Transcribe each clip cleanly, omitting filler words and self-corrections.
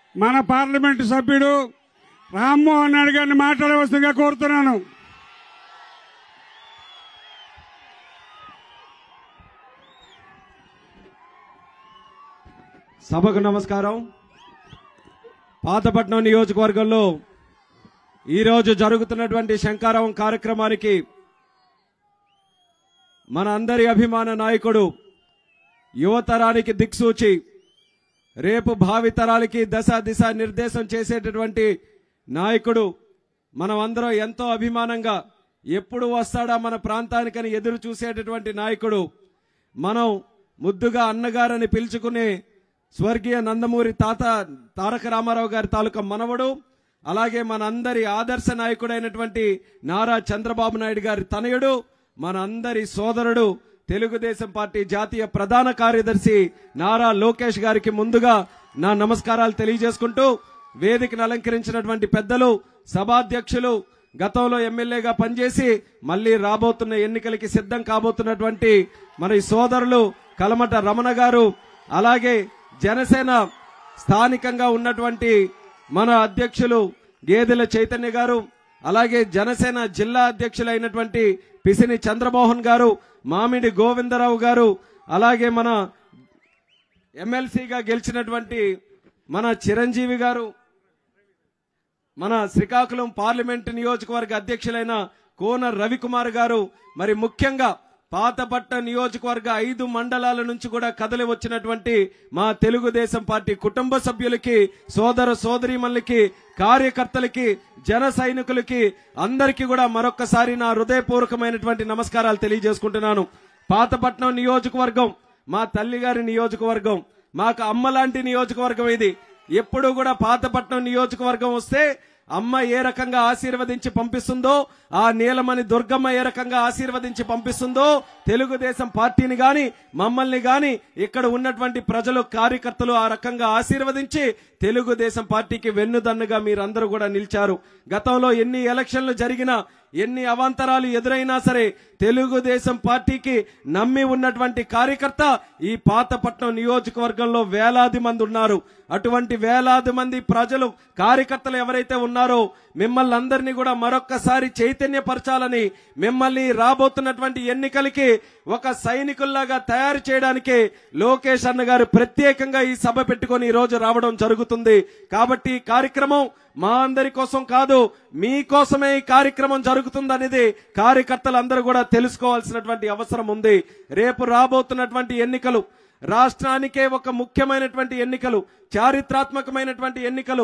మన పార్లమెంటు సభ్యుడు రామ్మోహన్ నాయుడు గారిని మాట్లాడవలసిందిగా కోరుతున్నాను. సభకు నమస్కారం. పాతపట్నం నియోజకవర్గంలో ఈరోజు జరుగుతున్నటువంటి శంఖారావం కార్యక్రమానికి మన అందరి అభిమాన నాయకుడు, యువతరానికి దిక్సూచి, రేపు భావితరాలకి దశ దిశ నిర్దేశం చేసేటటువంటి నాయకుడు, మనం అందరం ఎంతో అభిమానంగా ఎప్పుడు వస్తాడా మన ప్రాంతానికని ఎదురు చూసేటటువంటి నాయకుడు, మనం ముద్దుగా అన్నగారని పిలుచుకునే స్వర్గీయ నందమూరి తారక రామారావు గారి తాలూకా మనవడు, అలాగే మన అందరి ఆదర్శ నాయకుడైనటువంటి నారా చంద్రబాబు నాయుడు గారి తనయుడు, మన అందరి సోదరుడు, తెలుగుదేశం పార్టీ జాతీయ ప్రధాన కార్యదర్శి నారా లోకేష్ గారికి ముందుగా నా నమస్కారాలు తెలియజేసుకుంటూ, వేదికను అలంకరించినటువంటి పెద్దలు, సభాధ్యక్షులు, గతంలో ఎమ్మెల్యేగా పనిచేసి మళ్లీ రాబోతున్న ఎన్నికలకి సిద్ధం కాబోతున్నటువంటి మన సోదరులు కలమట రమణ గారు, అలాగే జనసేన స్థానికంగా ఉన్నటువంటి మన అధ్యక్షులు గేదెల చైతన్య గారు, అలాగే జనసేన జిల్లా అధ్యక్షులైనటువంటి పిసిని చంద్రమోహన్ గారు, మామిడి గోవిందరావు గారు, అలాగే మన ఎమ్మెల్సీగా గెలిచినటువంటి మన చిరంజీవి గారు, మన శ్రీకాకుళం పార్లమెంటు నియోజకవర్గ అధ్యక్షులైన కోన రవికుమార్ గారు, మరి ముఖ్యంగా పాతపట్నం నియోజకవర్గ 5 మండలాల నుంచి కూడా కదలి వచ్చినటువంటి మా తెలుగుదేశం పార్టీ కుటుంబ సభ్యులకి, సోదర సోదరీమణులకి, కార్యకర్తలకి, జన సైనికులకి అందరికీ కూడా మరొక్కసారి నా హృదయపూర్వకమైనటువంటి నమస్కారాలు తెలియజేసుకుంటున్నాను. పాతపట్నం నియోజకవర్గం మా తల్లిగారి నియోజకవర్గం, మాకు అమ్మ లాంటి నియోజకవర్గం ఇది. ఎప్పుడు కూడా పాతపట్నం నియోజకవర్గం వస్తే అమ్మ ఏ రకంగా ఆశీర్వదించి పంపిస్తుందో, ఆ నీలమణి దుర్గమ్మ ఏ రకంగా ఆశీర్వదించి పంపిస్తుందో, తెలుగుదేశం పార్టీని గాని మమ్మల్ని గాని ఇక్కడ ఉన్నటువంటి ప్రజలు, కార్యకర్తలు ఆ రకంగా ఆశీర్వదించి తెలుగుదేశం పార్టీకి వెన్నుదన్నుగా మీరందరూ కూడా నిలిచారు. గతంలో ఎన్ని ఎలక్షన్లు జరిగినా, ఎన్ని అవాంతరాలు ఎదురైనా సరే తెలుగుదేశం పార్టీకి నమ్మి ఉన్నటువంటి కార్యకర్త ఈ పాతపట్నం నియోజకవర్గంలో వేలాది మంది ఉన్నారు. అటువంటి వేలాది మంది ప్రజలు, కార్యకర్తలు ఎవరైతే ఉన్నారో మిమ్మల్ని అందరినీ కూడా మరొక్కసారి చైతన్యపరచాలని, మిమ్మల్ని రాబోతున్నటువంటి ఎన్నికలకి ఒక సైనికుల్లాగా తయారు చేయడానికి లోకేష్ అన్న గారు ప్రత్యేకంగా ఈ సభ పెట్టుకొని ఈ రోజు రావడం జరుగుతుంది. కాబట్టి ఈ కార్యక్రమం మా అందరి కోసం కాదు, మీకోసమే ఈ కార్యక్రమం జరుగుతుందనేది కార్యకర్తలందరూ కూడా తెలుసుకోవాల్సినటువంటి అవసరం ఉంది. రేపు రాబోతున్నటువంటి ఎన్నికలు రాష్ట్రానికే ఒక ముఖ్యమైనటువంటి ఎన్నికలు, చారిత్రాత్మకమైనటువంటి ఎన్నికలు.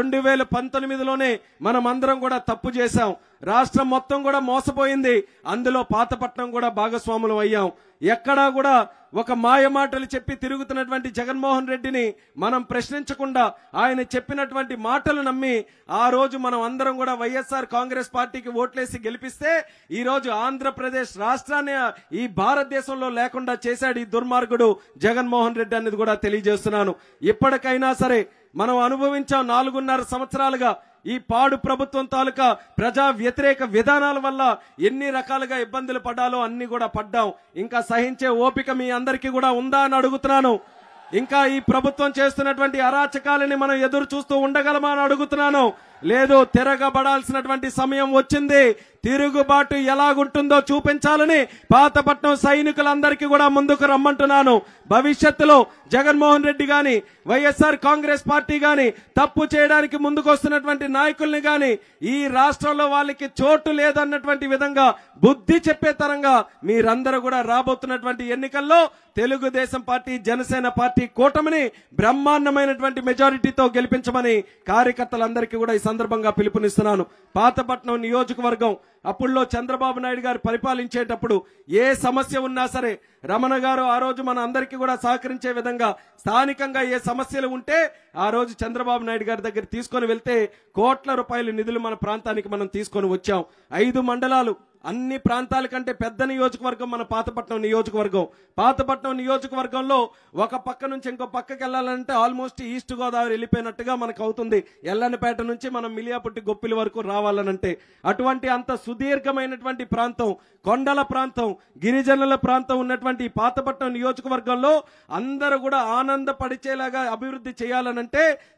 2019లోనే మనం అందరం కూడా తప్పు చేశాం, రాష్ట్రం మొత్తం కూడా మోసపోయింది, అందులో పాతపట్నం కూడా భాగస్వాములు అయ్యాం. ఎక్కడా కూడా ఒక మాయ మాటలు చెప్పి తిరుగుతున్నటువంటి జగన్మోహన్ రెడ్డిని మనం ప్రశ్నించకుండా ఆయన చెప్పినటువంటి మాటలు నమ్మి ఆ రోజు మనం అందరం కూడా వైఎస్ఆర్ కాంగ్రెస్ పార్టీకి ఓట్లేసి గెలిపిస్తే ఈ రోజు ఆంధ్రప్రదేశ్ రాష్ట్రాన్ని ఈ భారతదేశంలో లేకుండా చేశాడు ఈ దుర్మార్గుడు జగన్మోహన్ రెడ్డి అనేది కూడా తెలియజేస్తున్నాను. ఇప్పటికైనా సరే మనం అనుభవించాం 4.5 సంవత్సరాలుగా ఈ పాడు ప్రభుత్వం తాలూకా ప్రజా వ్యతిరేక విధానాల వల్ల ఎన్ని రకాలుగా ఇబ్బందులు పడ్డాలో అన్ని కూడా పడ్డాం. ఇంకా సహించే ఓపిక మీ అందరికీ కూడా ఉందా అని అడుగుతున్నాను. ఇంకా ఈ ప్రభుత్వం చేస్తున్నటువంటి అరాచకాలని మనం ఎదురు చూస్తూ ఉండగలమా అని అడుగుతున్నాను. లేదు, తిరగబడాల్సినటువంటి సమయం వచ్చింది. తిరుగుబాటు ఎలాగుంటుందో చూపించాలని పాతపట్నం సైనికులందరికీ కూడా ముందుకు రమ్మంటున్నాను. భవిష్యత్తులో జగన్మోహన్ రెడ్డి గాని, వైఎస్ఆర్ కాంగ్రెస్ పార్టీ గాని తప్పు చేయడానికి ముందుకొస్తున్నటువంటి నాయకుల్ని గాని ఈ రాష్ట్రంలో వాళ్ళకి చోటు లేదన్నటువంటి విధంగా బుద్ధి చెప్పే తరంగా మీరందరూ కూడా రాబోతున్నటువంటి ఎన్నికల్లో తెలుగుదేశం పార్టీ, జనసేన పార్టీ కూటమిని బ్రహ్మాండమైనటువంటి మెజారిటీతో గెలిపించమని కార్యకర్తలందరికీ కూడా ఈ సందర్భంగా పిలుపునిస్తున్నాను. పాతపట్నం నియోజకవర్గం అప్పుడులో చంద్రబాబు నాయుడు గారు పరిపాలించేటప్పుడు ఏ సమస్య ఉన్నా సరే రమణ గారు ఆ రోజు మన అందరికీ కూడా సహకరించే విధంగా స్థానికంగా ఏ సమస్యలు ఉంటే ఆ రోజు చంద్రబాబు నాయుడు గారి దగ్గర తీసుకొని వెళ్తే కోట్ల రూపాయల నిధులు మన ప్రాంతానికి మనం తీసుకొని వచ్చాం. 5 మండలాలు, అన్ని ప్రాంతాల కంటే పెద్ద నియోజకవర్గం మన పాతపట్నం నియోజకవర్గం. పాతపట్నం నియోజకవర్గంలో ఒక పక్క నుంచి ఇంకో పక్కకి వెళ్ళాలంటే ఆల్మోస్ట్ ఈస్ట్ గోదావరి వెళ్ళిపోయినట్టుగా మనకు అవుతుంది. ఎల్లనపేట నుంచి మనం మిలియాపుట్టి గొప్పిలి వరకు రావాలనంటే అటువంటి అంత సుదీర్ఘమైనటువంటి ప్రాంతం, కొండల ప్రాంతం, గిరిజనుల ప్రాంతం ఉన్నటువంటి పాతపట్నం నియోజకవర్గంలో అందరూ కూడా ఆనందపడిచేలాగా అభివృద్ధి చేయాలనంటే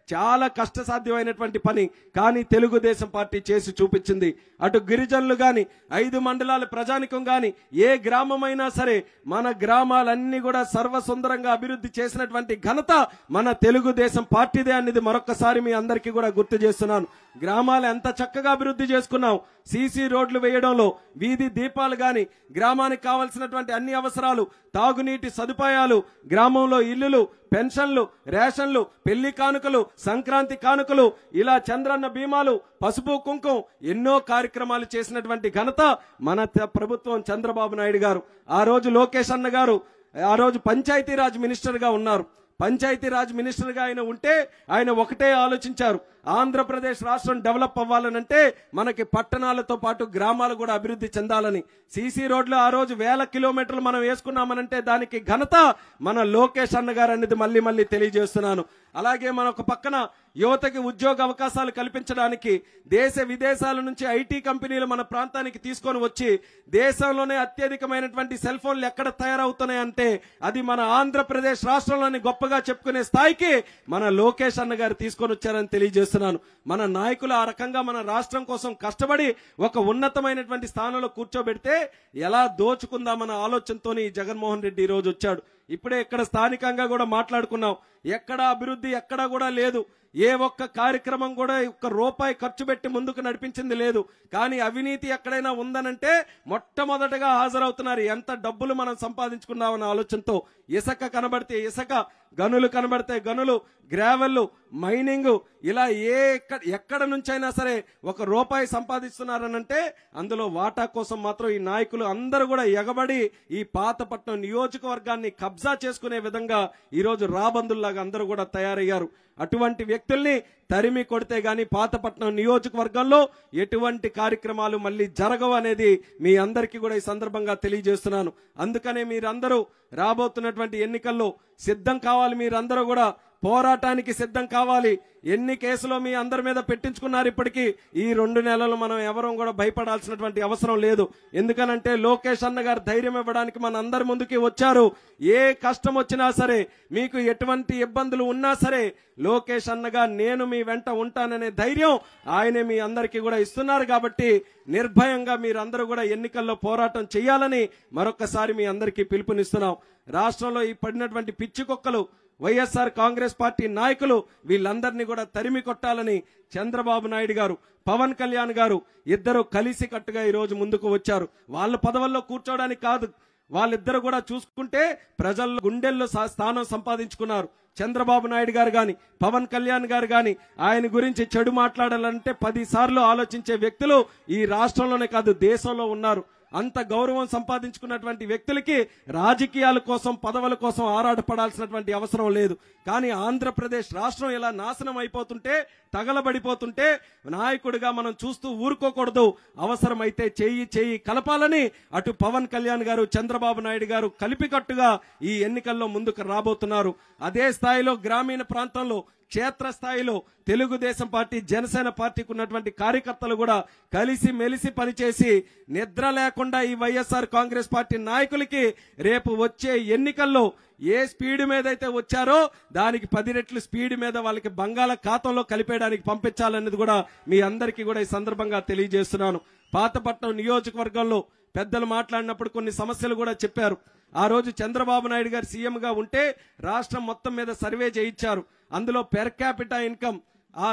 చాలా కష్టసాధ్యమైనటువంటి పని. కానీ తెలుగుదేశం పార్టీ చేసి చూపించింది. అటు గిరిజనులు గాని 5 మండలాల ప్రజానికం గాని ఏ గ్రామమైనా సరే మన గ్రామాలన్నీ కూడా సర్వసుందరంగా అభివృద్ధి చేసినటువంటి ఘనత మన తెలుగుదేశం పార్టీదే అనేది మరొకసారి మీ అందరికీ కూడా గుర్తు చేస్తున్నాను. గ్రామాలు ఎంత చక్కగా అభివృద్ధి చేసుకున్నాం. సీసీ రోడ్లు వేయడంలో, వీధి దీపాలు గాని, గ్రామానికి కావాల్సినటువంటి అన్ని అవసరాలు, తాగునీటి సదుపాయాలు, గ్రామంలో ఇల్లులు, పెన్షన్లు, రేషన్లు, పెళ్లి కానుకలు, సంక్రాంతి కానుకలు, ఇలా చంద్రన్న బీమాలు, పసుపు కుంకుమ, ఎన్నో కార్యక్రమాలు చేసినటువంటి ఘనత మన ప్రభుత్వం చంద్రబాబు నాయుడు గారు. ఆ రోజు లోకేష్ అన్న గారు ఆ రోజు పంచాయతీరాజ్ మినిస్టర్ గా ఉన్నారు. పంచాయతీరాజ్ మినిస్టర్ గా ఆయన ఉంటే ఆయన ఒకటే ఆలోచించారు, ఆంధ్రప్రదేశ్ రాష్ట్రం డెవలప్ అవ్వాలనంటే మనకి పట్టణాలతో పాటు గ్రామాలు కూడా అభివృద్ధి చెందాలని. సీసీ రోడ్లు ఆ రోజు 1000 కిలోమీటర్లు మనం వేసుకున్నామనంటే దానికి ఘనత మన లోకేష్ అన్న గారు అనేది మళ్ళీ తెలియజేస్తున్నాను. అలాగే మన ఒక పక్కన యువతకి ఉద్యోగ అవకాశాలు కల్పించడానికి దేశ విదేశాల నుంచి ఐటీ కంపెనీలు మన ప్రాంతానికి తీసుకొని వచ్చి దేశంలోనే అత్యధికమైనటువంటి సెల్ ఫోన్లు ఎక్కడ తయారవుతున్నాయంటే అది మన ఆంధ్రప్రదేశ్ రాష్ట్రంలోని గొప్పగా చెప్పుకునే స్థాయికి మన లోకేష్ అన్న గారు తీసుకొని వచ్చారని తెలియజేస్తున్నాను. మన నాయకులు ఆ రకంగా మన రాష్ట్రం కోసం కష్టపడి ఒక ఉన్నతమైనటువంటి స్థానంలో కూర్చోబెడితే ఎలా దోచుకుందామన్న ఆలోచనతో జగన్మోహన్ రెడ్డి ఈ రోజు వచ్చాడు. ఇప్పుడే ఇక్కడ స్థానికంగా కూడా మాట్లాడుకున్నాం, ఎక్కడా అభివృద్ధి ఎక్కడా కూడా లేదు. ఏ ఒక్క కార్యక్రమం కూడా ఒక్క రూపాయి ఖర్చు పెట్టి ముందుకు నడిపించింది లేదు. కానీ అవినీతి ఎక్కడైనా ఉందనంటే మొట్టమొదటగా హాజరవుతున్నారు. ఎంత డబ్బులు మనం సంపాదించుకున్నామన్న ఆలోచనతో ఇసుక కనబడితే ఇసుక, గనులు కనబడితే గనులు, గ్రావెల్, మైనింగ్, ఇలా ఎక్కడ నుంచైనా సరే ఒక రూపాయి సంపాదిస్తున్నారనంటే అందులో వాటా కోసం మాత్రం ఈ నాయకులు అందరూ కూడా ఎగబడి ఈ పాతపట్నం నియోజకవర్గాన్ని కబ్జా చేసుకునే విధంగా ఈరోజు రాబందుల్లాగా అందరూ కూడా తయారయ్యారు. అటువంటి వ్యక్తుల్ని తరిమి కొడితే గాని పాతపట్నం నియోజకవర్గంలో ఎటువంటి కార్యక్రమాలు మళ్ళీ జరగవు అనేది మీ అందరికీ కూడా ఈ సందర్భంగా తెలియజేస్తున్నాను. అందుకనే మీరందరూ రాబోతున్నటువంటి ఎన్నికల్లో సిద్ధం కావాలి. మీరందరూ కూడా పోరాటానికి సిద్ధం కావాలి. ఎన్ని కేసులో మీ అందరి మీద పెట్టించుకున్నారు. ఇప్పటికీ ఈ 2 నెలలు మనం ఎవరం కూడా భయపడాల్సినటువంటి అవసరం లేదు. ఎందుకనంటే లోకేష్ అన్న గారు ధైర్యం ఇవ్వడానికి మన అందరి ముందుకి వచ్చారు. ఏ కష్టం వచ్చినా సరే, మీకు ఎటువంటి ఇబ్బందులు ఉన్నా సరే లోకేష్ అన్నగా నేను మీ వెంట ఉంటాననే ధైర్యం ఆయనే మీ అందరికీ కూడా ఇస్తున్నారు. కాబట్టి నిర్భయంగా మీరందరూ కూడా ఎన్నికల్లో పోరాటం చేయాలని మరొకసారి మీ అందరికీ పిలుపునిస్తున్నాం. రాష్ట్రంలో ఈ పడినటువంటి పిచ్చి కుక్కలు వైఎస్ఆర్ కాంగ్రెస్ పార్టీ నాయకులు వీళ్ళందరినీ కూడా తరిమి కొట్టాలని చంద్రబాబు నాయుడు గారు, పవన్ కళ్యాణ్ గారు ఇద్దరు కలిసి కట్టుగా ఈ రోజు ముందుకు వచ్చారు. వాళ్ళ పదవుల్లో కూర్చోవడానికి కాదు, వాళ్ళిద్దరు కూడా చూసుకుంటే ప్రజల్లో గుండెల్లో స్థానం సంపాదించుకున్నారు. చంద్రబాబు నాయుడు గారు గాని, పవన్ కళ్యాణ్ గారు గాని ఆయన గురించి చెడు మాట్లాడాలంటే 10 సార్లు ఆలోచించే వ్యక్తులు ఈ రాష్ట్రంలోనే కాదు దేశంలో ఉన్నారు. అంత గౌరవం సంపాదించుకున్నటువంటి వ్యక్తులకి రాజకీయాల కోసం, పదవుల కోసం ఆరాటపడాల్సినటువంటి అవసరం లేదు. కానీ ఆంధ్రప్రదేశ్ రాష్ట్రం ఇలా నాశనం అయిపోతుంటే, తగలబడిపోతుంటే నాయకుడిగా మనం చూస్తూ ఊరుకోకూడదు. అవసరమైతే చేయి కలపాలని అటు పవన్ కళ్యాణ్ గారు, చంద్రబాబు నాయుడు గారు కలిపికట్టుగా ఈ ఎన్నికల్లో ముందుకు రాబోతున్నారు. అదే స్థాయిలో గ్రామీణ ప్రాంతంలో, క్షేత్రస్థాయిలో తెలుగుదేశం పార్టీ, జనసేన పార్టీకి ఉన్నటువంటి కార్యకర్తలు కూడా కలిసి మెలిసి పనిచేసి నిద్ర లేకుండా ఈ వైఎస్ఆర్ కాంగ్రెస్ పార్టీ నాయకులకి రేపు వచ్చే ఎన్నికల్లో ఏ స్పీడ్ మీద అయితే వచ్చారో దానికి 10 రెట్లు స్పీడ్ మీద వాళ్ళకి బంగాళాఖాతంలో కలిపేయడానికి పంపించాలనేది కూడా మీ అందరికీ కూడా ఈ సందర్భంగా తెలియజేస్తున్నాను. పాతపట్నం నియోజకవర్గంలో పెద్దలు మాట్లాడినప్పుడు కొన్ని సమస్యలు కూడా చెప్పారు. ఆ రోజు చంద్రబాబు నాయుడు గారు సీఎంగా ఉంటే రాష్ట్రం మొత్తం మీద సర్వే చేయించారు. అందులో పెర్ క్యాపిటా ఇన్కమ్, ఆ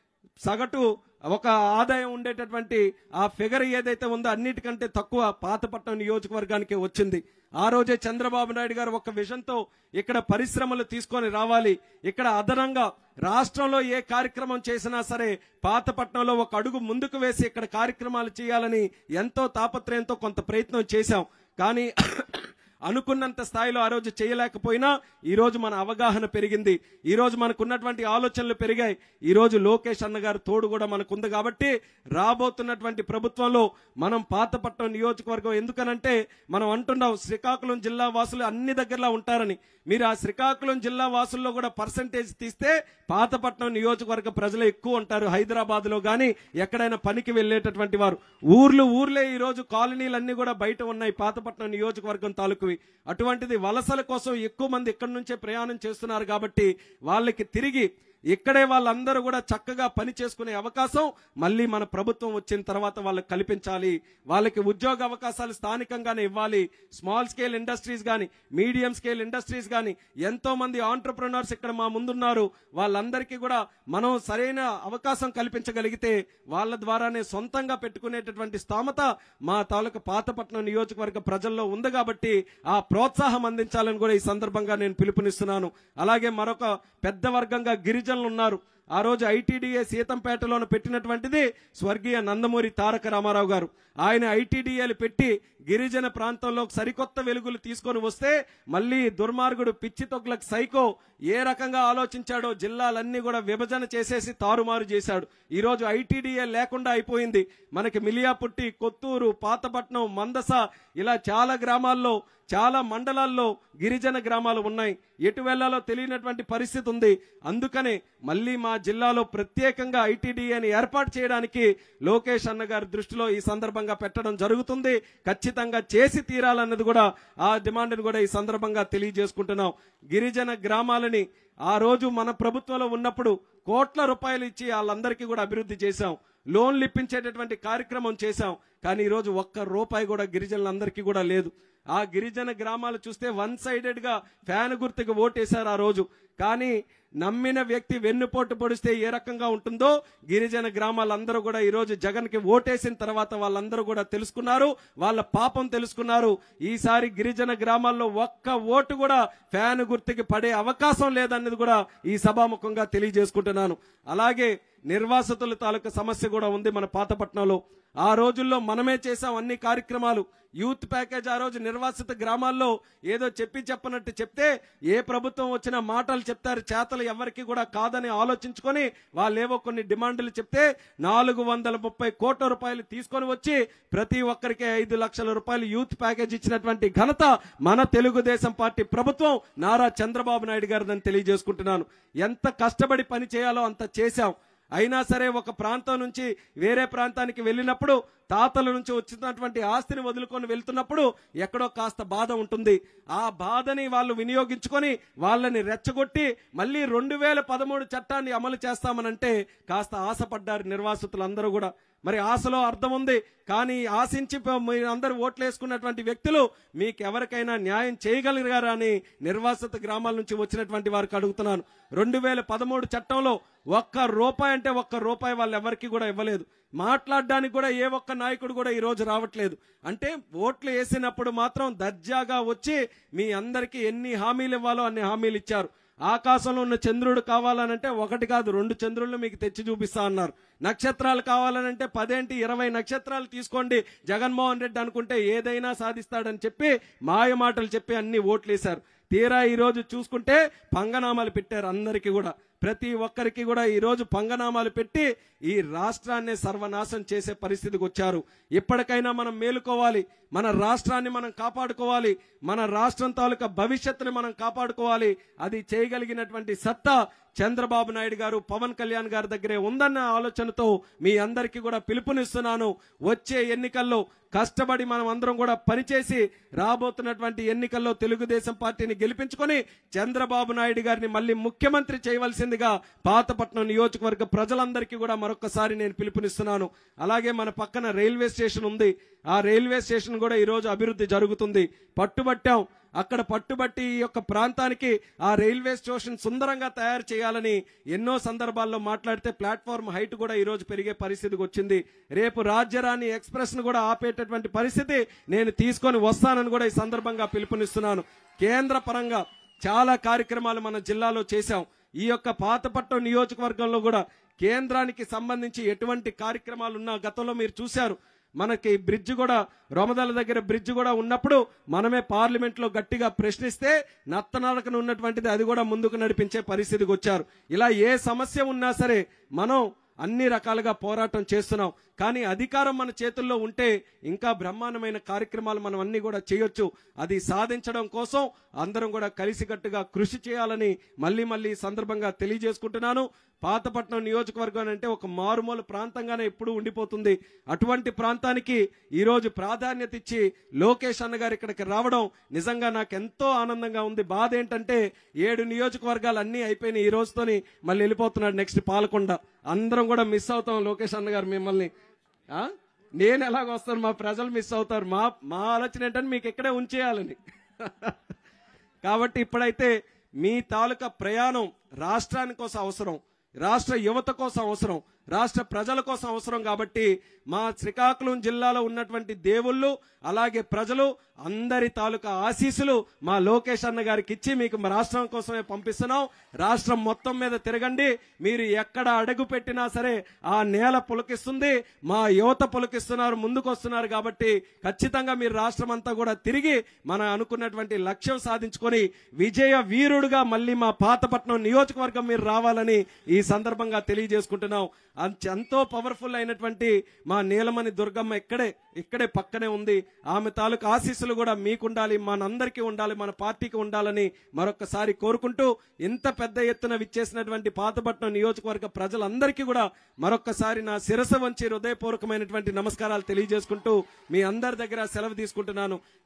సగటు ఒక ఆదాయం ఉండేటటువంటి ఆ ఫిగర్ ఏదైతే ఉందో అన్నిటికంటే తక్కువ పాతపట్నం నియోజకవర్గానికి వచ్చింది. ఆ రోజే చంద్రబాబు నాయుడు గారు ఒక విజన్తో ఇక్కడ పరిశ్రమలు తీసుకొని రావాలి, ఇక్కడ అదనంగా రాష్ట్రంలో ఏ కార్యక్రమం చేసినా సరే పాతపట్నంలో ఒక అడుగు ముందుకు వేసి ఇక్కడ కార్యక్రమాలు చేయాలని ఎంతో తాపత్రయంతో కొంత ప్రయత్నం చేశాం. కానీ అనుకున్నంత స్థాయిలో ఆ రోజు చేయలేకపోయినా ఈ రోజు మన అవగాహన పెరిగింది, ఈ రోజు మనకున్నటువంటి ఆలోచనలు పెరిగాయి. ఈ రోజు లోకేష్ అన్న గారు తోడు కూడా మనకుంది. కాబట్టి రాబోతున్నటువంటి ప్రభుత్వంలో మనం పాతపట్నం నియోజకవర్గం, ఎందుకనంటే మనం అంటున్నాం శ్రీకాకుళం జిల్లా వాసులు అన్ని దగ్గరలా ఉంటారని. మీరు ఆ శ్రీకాకుళం జిల్లా వాసుల్లో కూడా పర్సంటేజ్ తీస్తే పాతపట్నం నియోజకవర్గ ప్రజలు ఎక్కువ ఉంటారు. హైదరాబాద్ లో గానీ ఎక్కడైనా పనికి వెళ్లేటటువంటి వారు ఊర్లే ఈ రోజు కాలనీలన్నీ కూడా బయట ఉన్నాయి పాతపట్నం నియోజకవర్గం తాలూకువి. అటువంటిది వలసల కోసం ఎక్కువ మంది ఇక్కడి నుంచే ప్రయాణం చేస్తున్నారు. కాబట్టి వాళ్ళకి తిరిగి ఇక్కడే వాళ్ళందరూ కూడా చక్కగా పని చేసుకునే అవకాశం మళ్ళీ మన ప్రభుత్వం వచ్చిన తర్వాత వాళ్ళకి కల్పించాలి. వాళ్ళకి ఉద్యోగ అవకాశాలు స్థానికంగానే ఇవ్వాలి. స్మాల్ స్కేల్ ఇండస్ట్రీస్ కానీ, మీడియం స్కేల్ ఇండస్ట్రీస్ కానీ, ఎంతో మంది ఆంటర్ప్రెన్యూర్స్ ఇక్కడ మా ముందున్నారు. వాళ్ళందరికీ కూడా మనం సరైన అవకాశం కల్పించగలిగితే వాళ్ళ ద్వారానే సొంతంగా పెట్టుకునేటటువంటి స్థామత మా తాలూకు పాతపట్నం నియోజకవర్గ ప్రజల్లో ఉంది. కాబట్టి ఆ ప్రోత్సాహం అందించాలని కూడా ఈ సందర్భంగా నేను పిలుపునిస్తున్నాను. అలాగే మరొక పెద్ద వర్గంగా గిరిజనులు ఉన్నారు. ఆ రోజు ఐటీడీఏ సీతంపేటలోనే పెట్టినటువంటిది స్వర్గీయ నందమూరి తారక రామారావు గారు. ఆయన ఐటీడీఏలు పెట్టి గిరిజన ప్రాంతంలో సరికొత్త వెలుగులు తీసుకొని వస్తే మళ్ళీ దుర్మార్గుడు పిచ్చి తొగ్గులకు సైకో ఏ రకంగా ఆలోచించాడో జిల్లాలన్నీ కూడా విభజన చేసేసి తారుమారు చేశాడు. ఈరోజు ఐటీడీఏ లేకుండా అయిపోయింది. మనకి మిలియాపుట్టి, కొత్తూరు, పాతపట్నం, మందస ఇలా చాలా గ్రామాల్లో, చాలా మండలాల్లో గిరిజన గ్రామాలు ఉన్నాయి. ఎటు వెళ్లాలో తెలియనటువంటి పరిస్థితి ఉంది. అందుకనే మళ్ళీ మా జిల్లాలో ప్రత్యేకంగా ఐటీడీఏని ఏర్పాటు చేయడానికి లోకేష్ అన్న గారి దృష్టిలో ఈ సందర్భంగా పెట్టడం జరుగుతుంది. ఖచ్చితంగా చేసి తీరాలన్నది కూడా ఆ డిమాండ్ని కూడా ఈ సందర్భంగా తెలియజేసుకుంటున్నాం. గిరిజన గ్రామాలని ఆ రోజు మన ప్రభుత్వంలో ఉన్నప్పుడు కోట్ల రూపాయలు ఇచ్చి వాళ్ళందరికీ కూడా అభివృద్ధి చేశాం. లోన్లు ఇప్పించేటటువంటి కార్యక్రమం చేశాం. కానీ ఈరోజు ఒక్క రూపాయి కూడా గిరిజనులందరికీ కూడా లేదు. ఆ గిరిజన గ్రామాలు చూస్తే వన్ సైడెడ్ గా ఫ్యాన్ గుర్తుకు ఓటేశారు ఆ రోజు. కానీ నమ్మిన వ్యక్తి వెన్నుపోటు పొడిస్తే ఏ రకంగా ఉంటుందో గిరిజన గ్రామాలందరూ కూడా ఈరోజు జగన్ కి ఓటేసిన తర్వాత వాళ్ళందరూ కూడా తెలుసుకున్నారు, వాళ్ళ పాపం తెలుసుకున్నారు. ఈసారి గిరిజన గ్రామాల్లో ఒక్క ఓటు కూడా ఫ్యాన్ గుర్తుకి పడే అవకాశం లేదన్నది కూడా ఈ సభాముఖంగా తెలియజేసుకుంటున్నాను. అలాగే నిర్వాసితుల తాలూకా సమస్య కూడా ఉంది మన పాతపట్నంలో. ఆ రోజుల్లో మనమే చేశాం అన్ని కార్యక్రమాలు. యూత్ ప్యాకేజ్ ఆ రోజు నిర్వాసిత గ్రామాల్లో ఏదో చెప్పనట్టు చెప్తే ఏ ప్రభుత్వం వచ్చినా మాటలు చెప్తారు, చేతలు ఎవరికి కూడా కాదని ఆలోచించుకొని వాళ్ళేవో కొన్ని డిమాండ్లు చెప్తే 430 కోట్ల రూపాయలు తీసుకొని వచ్చి ప్రతి ఒక్కరికి 5 లక్షల రూపాయలు యూత్ ప్యాకేజ్ ఇచ్చినటువంటి ఘనత మన తెలుగుదేశం పార్టీ ప్రభుత్వం నారా చంద్రబాబు నాయుడు గారిదని తెలియజేసుకుంటున్నాను. ఎంత కష్టపడి పని చేయాలో అంత చేశాం. అయినా సరే ఒక ప్రాంతం నుంచి వేరే ప్రాంతానికి వెళ్ళినప్పుడు తాతల నుంచి వచ్చినటువంటి ఆస్తిని వదులుకొని వెళ్తున్నప్పుడు ఎక్కడో కాస్త బాధ ఉంటుంది. ఆ బాధని వాళ్ళు వినియోగించుకొని వాళ్ళని రెచ్చగొట్టి మళ్ళీ 2013 చట్టాన్ని అమలు చేస్తామనంటే కాస్త ఆశపడ్డారు నిర్వాసితులందరూ కూడా. మరి ఆశలో అర్థం ఉంది. కానీ ఆశించి మీరు అందరూ ఓట్లు వేసుకున్నటువంటి వ్యక్తులు మీకు ఎవరికైనా న్యాయం చేయగలిగారా అని నిర్వాసిత గ్రామాల నుంచి వచ్చినటువంటి వారికి అడుగుతున్నాను. 2013 చట్టంలో ఒక్క రూపాయి వాళ్ళు ఎవరికి కూడా ఇవ్వలేదు. మాట్లాడడానికి కూడా ఏ ఒక్క నాయకుడు కూడా ఈ రోజు రావట్లేదు. అంటే ఓట్లు వేసినప్పుడు మాత్రం దర్జాగా వచ్చి మీ అందరికీ ఎన్ని హామీలు ఇవ్వాలో అన్ని హామీలు ఇచ్చారు. ఆకాశంలో ఉన్న చంద్రుడు కావాలనంటే 1 కాదు 2 చంద్రుళ్ళు మీకు తెచ్చి చూపిస్తా అన్నారు. నక్షత్రాలు కావాలనంటే 10 20 నక్షత్రాలు తీసుకోండి జగన్మోహన్ రెడ్డి అనుకుంటే ఏదైనా సాధిస్తాడని చెప్పి మాయ మాటలు చెప్పి అన్ని ఓట్లేశారు. తీరా ఈ రోజు చూసుకుంటే పంగనామాలు పెట్టారు. అందరికీ కూడా ప్రతి ఒక్కరికి కూడా ఈ రోజు పంగనామాలు పెట్టి ఈ రాష్ట్రాన్ని సర్వనాశం చేసే పరిస్థితికి వచ్చారు. ఇప్పటికైనా మనం మేలుకోవాలి, మన రాష్ట్రాన్ని మనం కాపాడుకోవాలి, మన రాష్ట్రం తాలూకా భవిష్యత్తుని మనం కాపాడుకోవాలి. అది చేయగలిగినటువంటి సత్తా చంద్రబాబు నాయుడు గారు, పవన్ కళ్యాణ్ గారి దగ్గరే ఉందన్న ఆలోచనతో మీ అందరికీ కూడా పిలుపునిస్తున్నాను. వచ్చే ఎన్నికల్లో కష్టపడి మనం అందరం కూడా పనిచేసి రాబోతున్నటువంటి ఎన్నికల్లో తెలుగుదేశం పార్టీని గెలిపించుకొని చంద్రబాబు నాయుడు గారిని మళ్ళీ ముఖ్యమంత్రి చేయవలసిందిగా పాతపట్నం నియోజకవర్గ ప్రజలందరికీ కూడా మరొకసారి నేను పిలుపునిస్తున్నాను. అలాగే మన పక్కన రైల్వే స్టేషన్ ఉంది. ఆ రైల్వే స్టేషన్ కూడా ఈ రోజు అభివృద్ధి జరుగుతుంది. పట్టుబట్టాం. అక్కడ పట్టుబట్టి ఈ యొక్క ప్రాంతానికి ఆ రైల్వే స్టేషన్ సుందరంగా తయారు చేయాలని ఎన్నో సందర్భాల్లో మాట్లాడితే ప్లాట్ఫామ్ హైట్ కూడా ఈ రోజు పెరిగే పరిస్థితికి వచ్చింది. రేపు రాజ్యరాణి ఎక్స్ప్రెస్ ను కూడా ఆపేటటువంటి పరిస్థితి నేను తీసుకొని వస్తానని కూడా ఈ సందర్భంగా పిలుపునిస్తున్నాను. కేంద్ర పరంగా చాలా కార్యక్రమాలు మన జిల్లాలో చేశాం. ఈ యొక్క పాతపట్నం నియోజకవర్గంలో కూడా కేంద్రానికి సంబంధించి ఎటువంటి కార్యక్రమాలు ఉన్నా గతంలో మీరు చూశారు. మనకి బ్రిడ్జ్ కూడా రొమదల దగ్గర బ్రిడ్జ్ కూడా ఉన్నప్పుడు మనమే పార్లమెంట్ లో గట్టిగా ప్రశ్నిస్తే నత్తనడకన ఉన్నటువంటిది అది కూడా ముందుకు నడిపించే పరిస్థితికి వచ్చారు. ఇలా ఏ సమస్య ఉన్నా సరే మనం అన్ని రకాలుగా పోరాటం చేస్తున్నాం. కానీ అధికారం మన చేతుల్లో ఉంటే ఇంకా బ్రహ్మాండమైన కార్యక్రమాలు మనం అన్ని కూడా చేయొచ్చు. అది సాధించడం కోసం అందరం కూడా కలిసికట్టుగా కృషి చేయాలని మళ్ళీ ఈ సందర్భంగా తెలియజేసుకుంటున్నాను. పాతపట్నం నియోజకవర్గం అంటే ఒక మారుమూల ప్రాంతంగానే ఎప్పుడూ ఉండిపోతుంది. అటువంటి ప్రాంతానికి ఈరోజు ప్రాధాన్యత ఇచ్చి లోకేష్ అన్న గారు ఇక్కడికి రావడం నిజంగా నాకు ఎంతో ఆనందంగా ఉంది. బాధ ఏంటంటే 7 నియోజకవర్గాలు అన్నీ అయిపోయినాయి. ఈ రోజుతోని మళ్ళీ వెళ్ళిపోతున్నాడు నెక్స్ట్ పాలకొండ. అందరం కూడా మిస్ అవుతాం లోకేష్ అన్న గారు మిమ్మల్ని. నేను ఎలాగ వస్తాను, మా ప్రజలు మిస్ అవుతారు. మా ఆలోచన ఏంటంటే మీకు ఇక్కడే ఉంచేయాలని. కాబట్టి ఇప్పుడైతే మీ తాలూకా ప్రయాణం రాష్ట్రాని కోసం అవసరం, రాష్ట్ర యువత కోసం అవసరం, రాష్ట్ర ప్రజల కోసం అవసరం. కాబట్టి మా శ్రీకాకుళం జిల్లాలో ఉన్నటువంటి దేవుళ్ళు అలాగే ప్రజలు అందరి తాలూకా ఆశీస్సులు మా లోకేష్ అన్న గారికి ఇచ్చి మీకు రాష్ట్రం కోసమే పంపిస్తున్నాం. రాష్ట్రం మొత్తం మీద తిరగండి. మీరు ఎక్కడ అడుగు పెట్టినా సరే ఆ నేల పులకిస్తుంది. మా యువత పులకిస్తున్నారు, ముందుకు వస్తున్నారు. కాబట్టి ఖచ్చితంగా మీరు రాష్ట్రం అంతా కూడా తిరిగి మనం అనుకున్నటువంటి లక్ష్యం సాధించుకొని విజయ వీరుడుగా మళ్ళీ మా పాతపట్నం నియోజకవర్గం మీరు రావాలని ఈ సందర్భంగా తెలియజేసుకుంటున్నాం. ఎంతో పవర్ఫుల్ అయినటువంటి మా నీలమణి దుర్గమ్మ ఇక్కడే పక్కనే ఉంది. ఆమె తాలూకు ఆశీస్సులు కూడా మీకుండాలి, మనందరికీ ఉండాలి, మన పార్టీకి ఉండాలని మరొకసారి కోరుకుంటూ ఇంత పెద్ద ఎత్తున విచ్చేసినటువంటి పాతపట్నం నియోజకవర్గ ప్రజలందరికీ కూడా మరొకసారి నా శిరస్సు వంచి హృదయపూర్వకమైనటువంటి నమస్కారాలు తెలియజేసుకుంటూ మీ అందరి దగ్గర సెలవు తీసుకుంటున్నాను.